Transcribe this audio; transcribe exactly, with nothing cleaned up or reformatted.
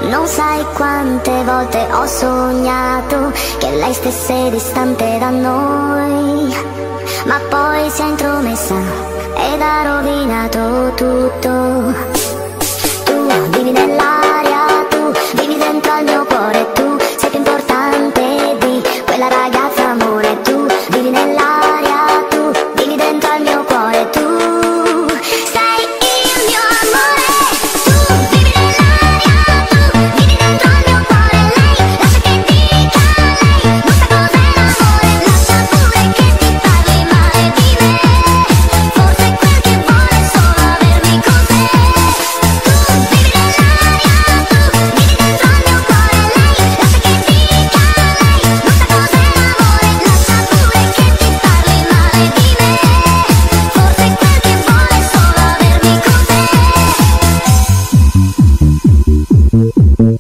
Non sai quante volte ho sognato che lei stesse distante da noi, ma poi si è intromessa ed ha rovinato tutto. Tu vivi nell'aria, tu vivi dentro al mio cuore, tu sei più importante di quella ragazza, amore. Tu vivi nell'aria, tu vivi dentro al mio cuore, tu sei il mio amore. Tu vivi nell'aria, tu vivi dentro al mio cuore. Lei lascia che dica lei, non sa cos'è l'amore. Lascia pure che ti parli male di me, forse quel che vuole è solo avermi con sé. Tu vivi nell'aria, tu vivi dentro al mio cuore. Lei lascia che dica lei, non sa cos'è l'amore. Lascia pure che ti parli male di me, forse quel che vuole è solo avermi con sé.